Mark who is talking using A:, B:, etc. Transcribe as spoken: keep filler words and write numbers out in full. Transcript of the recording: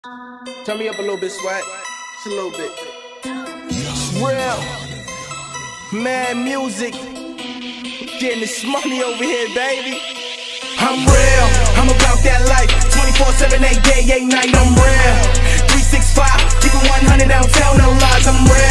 A: Turn me up a little bit, Swag. Just a little bit. It's real. Mad music. Getting this money over here, baby. I'm real. I'm about that life. twenty-four seven, eight day, eight night. I'm real. three sixty-five. Keep it one hundred. I don't tell no lies. I'm real.